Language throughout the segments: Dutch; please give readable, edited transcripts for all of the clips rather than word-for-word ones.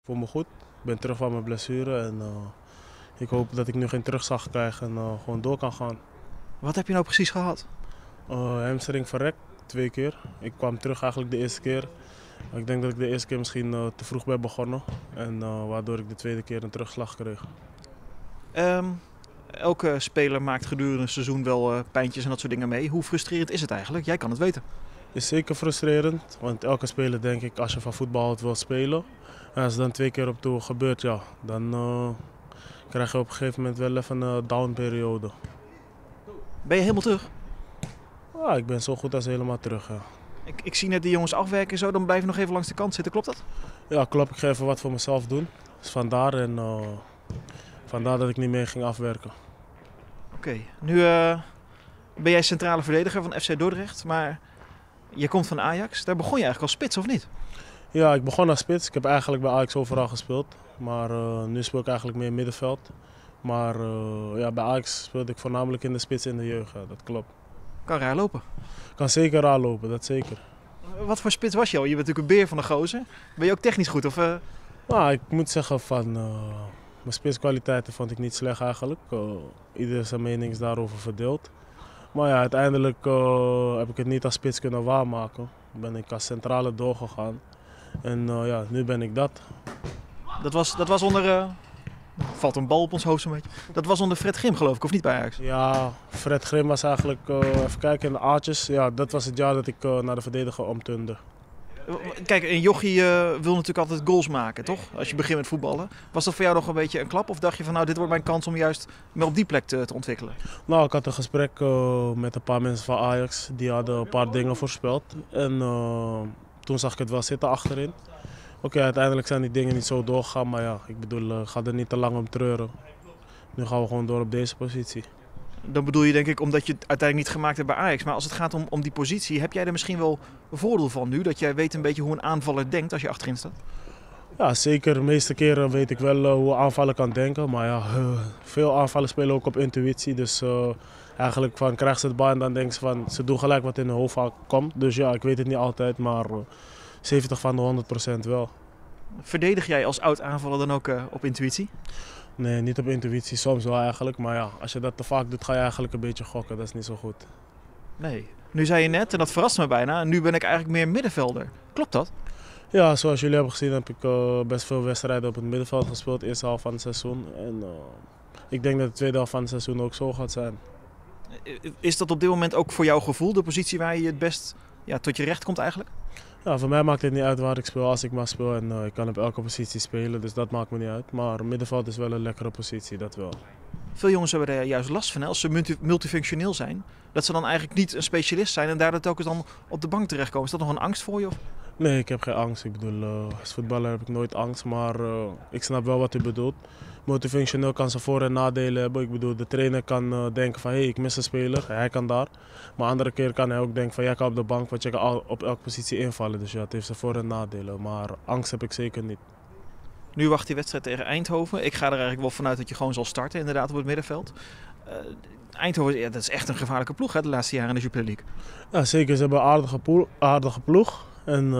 Ik voel me goed, ik ben terug van mijn blessure en ik hoop dat ik nu geen terugslag krijg en gewoon door kan gaan. Wat heb je nou precies gehad? Hamstring verrekt 2 keer. Ik kwam terug eigenlijk de eerste keer. Ik denk dat ik de eerste keer misschien te vroeg ben begonnen en waardoor ik de tweede keer een terugslag kreeg. Elke speler maakt gedurende een seizoen wel pijntjes en dat soort dingen mee. Hoe frustrerend is het eigenlijk? Jij kan het weten. Is zeker frustrerend, want elke speler denk ik als je van voetbal houdt wil spelen. En als het dan 2 keer op toe gebeurt, ja, dan krijg je op een gegeven moment wel even een downperiode. Ben je helemaal terug? Ja, ik ben zo goed als helemaal terug. Ja. Ik zie net die jongens afwerken en zo, dan blijf je nog even langs de kant zitten. Klopt dat? Ja, klopt. Ik ga even wat voor mezelf doen. Dus vandaar dat ik niet meer ging afwerken. Oké. Nu ben jij centrale verdediger van FC Dordrecht, maar je komt van Ajax. Daar begon je eigenlijk als spits, of niet? Ja, ik begon als spits. Ik heb eigenlijk bij Ajax overal gespeeld. Maar nu speel ik eigenlijk meer middenveld. Maar ja, bij Ajax speelde ik voornamelijk in de spits in de jeugd. Ja, dat klopt. Kan raar lopen. Ik kan zeker raar lopen, dat zeker. Wat voor spits was je al? Je bent natuurlijk een beer van de gozer. Ben je ook technisch goed? Of, Nou, ik moet zeggen van mijn spitskwaliteiten vond ik niet slecht eigenlijk. Ieder zijn mening is daarover verdeeld. Maar ja, uiteindelijk heb ik het niet als spits kunnen waarmaken. Ben ik als centrale doorgegaan. En ja, nu ben ik dat. dat was onder... valt een bal op ons hoofd zo'n beetje. Dat was onder Fred Grim geloof ik, of niet bij Ajax? Ja, Fred Grim was eigenlijk, even kijken, in de Aartjes. Ja, dat was het jaar dat ik naar de verdediger omtunde. Kijk, een jochie wil natuurlijk altijd goals maken, toch? Als je begint met voetballen. Was dat voor jou nog een beetje een klap? Of dacht je van nou, dit wordt mijn kans om juist me op die plek te ontwikkelen? Nou, ik had een gesprek met een paar mensen van Ajax. Die hadden een paar dingen voorspeld. En toen zag ik het wel zitten achterin. Oké, uiteindelijk zijn die dingen niet zo doorgegaan. Maar ja, ik bedoel, ga er niet te lang om treuren. Nu gaan we gewoon door op deze positie. Dan bedoel je denk ik omdat je het uiteindelijk niet gemaakt hebt bij Ajax. Maar als het gaat om die positie, heb jij er misschien wel een voordeel van nu? Dat jij weet een beetje hoe een aanvaller denkt als je achterin staat? Ja, zeker. De meeste keren weet ik wel hoe een aanvaller kan denken. Maar ja, veel aanvallers spelen ook op intuïtie. Dus eigenlijk van krijgen ze het bal en dan denken ze van ze doen gelijk wat in hun hoofd komt. Dus ja, ik weet het niet altijd, maar 70 van de 100% wel. Verdedig jij als oud aanvaller dan ook op intuïtie? Nee, niet op intuïtie, soms wel eigenlijk. Maar ja, als je dat te vaak doet, ga je eigenlijk een beetje gokken. Dat is niet zo goed. Nee. Nu zei je net, en dat verrast me bijna, nu ben ik eigenlijk meer middenvelder. Klopt dat? Ja, zoals jullie hebben gezien heb ik best veel wedstrijden op het middenveld gespeeld. De eerste helft van het seizoen. En ik denk dat de tweede helft van het seizoen ook zo gaat zijn. Is dat op dit moment ook voor jouw gevoel de positie waar je het best tot je recht komt eigenlijk? Ja, voor mij maakt het niet uit waar ik speel, als ik maar speel. En ik kan op elke positie spelen, dus dat maakt me niet uit. Maar middenveld is wel een lekkere positie, dat wel. Veel jongens hebben er juist last van hè, als ze multifunctioneel zijn. Dat ze dan eigenlijk niet een specialist zijn en daardoor telkens dan op de bank terechtkomen. Is dat nog een angst voor je? Of? Nee, ik heb geen angst. Ik bedoel, als voetballer heb ik nooit angst, maar ik snap wel wat u bedoelt. Multifunctioneel kan ze voor- en nadelen hebben. Ik bedoel, de trainer kan denken van hé, ik mis een speler, hij kan daar. Maar andere keer kan hij ook denken van jij kan op de bank, want je kan op elke positie invallen. Dus ja, het heeft zijn voor- en nadelen. Maar angst heb ik zeker niet. Nu wacht die wedstrijd tegen Eindhoven. Ik ga er eigenlijk wel vanuit dat je gewoon zal starten inderdaad op het middenveld. Eindhoven, ja, dat is echt een gevaarlijke ploeg hè, de laatste jaren in de Jupiler League. Ja, zeker. Ze hebben een aardige ploeg. En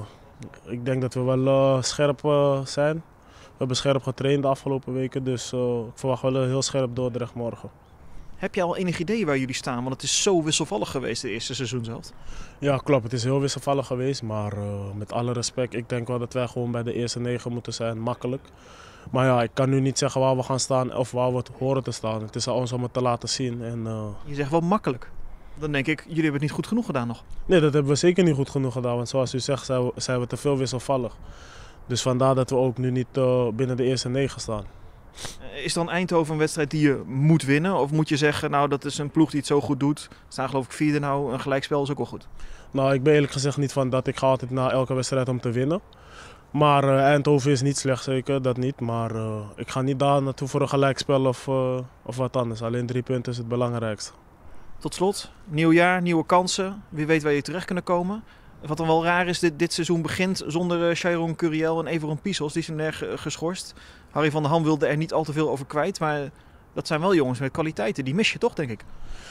ik denk dat we wel scherp zijn. We hebben scherp getraind de afgelopen weken, dus ik verwacht wel een heel scherp Dordrecht morgen. Heb je al enig idee waar jullie staan? Want het is zo wisselvallig geweest de eerste seizoen zelf. Ja, klopt. Het is heel wisselvallig geweest, maar met alle respect, ik denk wel dat wij gewoon bij de eerste 9 moeten zijn, makkelijk. Maar ja, ik kan nu niet zeggen waar we gaan staan of waar we horen te staan. Het is aan ons om het te laten zien. En, Je zegt wel makkelijk. Dan denk ik, jullie hebben het niet goed genoeg gedaan nog. nee, dat hebben we zeker niet goed genoeg gedaan, want zoals u zegt zijn we te veel wisselvallig. Dus vandaar dat we ook nu niet binnen de eerste 9 staan. Is dan Eindhoven een wedstrijd die je moet winnen? Of moet je zeggen, nou dat is een ploeg die het zo goed doet. We staan geloof ik vierde nou, een gelijkspel is ook wel goed. Nou, ik ben eerlijk gezegd niet van dat. Ik ga altijd naar elke wedstrijd om te winnen. Maar Eindhoven is niet slecht zeker, dat niet. Maar ik ga niet daar naartoe voor een gelijkspel of wat anders. Alleen 3 punten is het belangrijkste. Tot slot, nieuw jaar, nieuwe kansen. Wie weet waar je terecht kunnen komen. Wat dan wel raar is, dit seizoen begint zonder Cheiron Curiel en Everon Pissos. Die zijn erg geschorst. Harry van der Ham wilde er niet al te veel over kwijt. Maar dat zijn wel jongens met kwaliteiten. Die mis je toch, denk ik.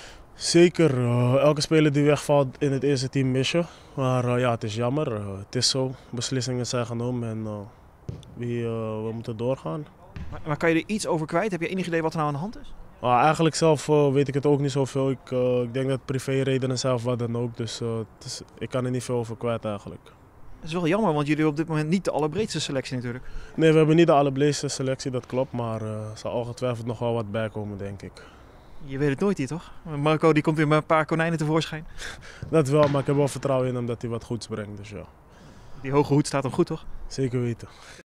Zeker, elke speler die wegvalt in het eerste team mis je. Maar ja, het is jammer. Het is zo. Beslissingen zijn genomen en we moeten doorgaan. Maar kan je er iets over kwijt? Heb je enig idee wat er nou aan de hand is? Maar eigenlijk zelf weet ik het ook niet zoveel. Ik denk dat privéredenen zelf wat dan ook. Dus ik kan er niet veel over kwijt eigenlijk. Dat is wel jammer, want jullie hebben op dit moment niet de allerbreedste selectie natuurlijk. Nee, we hebben niet de allerbreedste selectie, dat klopt. Maar er zal ongetwijfeld nog wel wat bij komen, denk ik. Je weet het nooit hier, toch? Marco die komt weer met een paar konijnen tevoorschijn. Dat wel, maar ik heb wel vertrouwen in hem dat hij wat goeds brengt. Dus ja, Die hoge hoed staat hem goed, toch? zeker weten.